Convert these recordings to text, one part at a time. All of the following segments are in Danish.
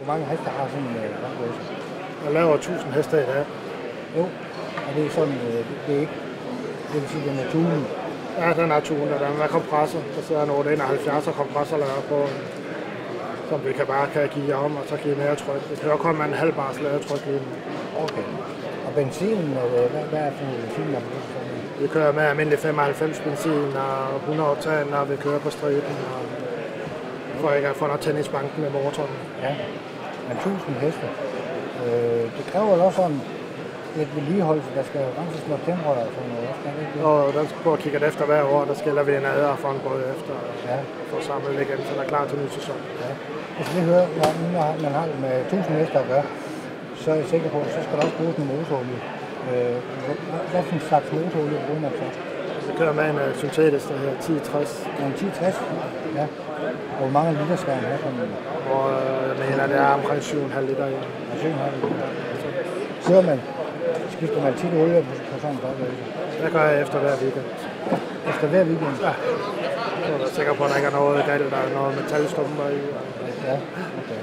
Hvor mange heste har sådan en racer? Jeg laver 1000 heste i dag. Jo, og det er sådan, det er ikke, det vil sige, den er tunen. Ja, den er tunet, og den er kompressor. Der sidder en 871 kompressorlader på, som vi kan give om, og så give mere tryk. Det kører kun med en halv bars ladertryk lige nu. Okay. Og benzinen, hvad er for en benzin, der bruger sådan? Vi kører med almindelig 95 benzin og 100 oktan, når vi kører på striben, og for ikke at få noget tennisbanken med motoren. Ja, men 1000 heste. Det kræver jo også sådan lidt vedligeholdelse, der skal renses noget tændrør og sådan noget. Skal det ikke? Og der skal prøve at kigge efter hver år, der skiller vi en adder for en båd efter, og få samlet igen, så der er klar til ny sæson. Ja. Altså det hører, når man har med 1000 heste at gøre, så er jeg sikker på, at så skal der også bruges en motorolie. Hvad for en slags motorolie bruger man så? Vi kører med en syntetisk, der hedder 1060. En 1060? Ja. Og hvor mange liter skal den have? Og jeg mener, det er omkring 7,5 liter i. 7,5 liter. Kører man? Skifter man tit olie på sådan en baghjul? Det gør jeg efter hver weekend. Efter hver weekend? Ja. Så er jeg sikker på, at der ikke er noget galt, der er noget metalstumper i. Ja, okay.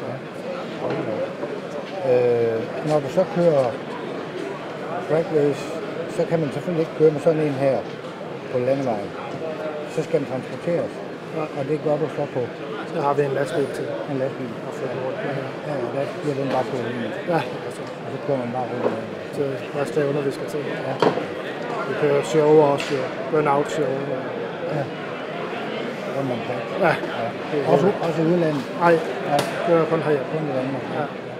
Når du så kører drag race, så kan man selvfølgelig ikke køre med sådan en her på landevejen. Så skal den transporteres, og det gør du så på. Så har vi en lastbil til. En lastbil. Og få den rundt med her. Ja, og der bliver den bare på ind. Ja. Og så kører man bare rundt med. Til hvad stævner vi skal til. Ja. Vi kører show også, burn-out show. Ja. Rundt omkring. Ja. Ja. Også udlandet? Nej, Ja. det er kun herhjemme. Kun i Danmark. Ja.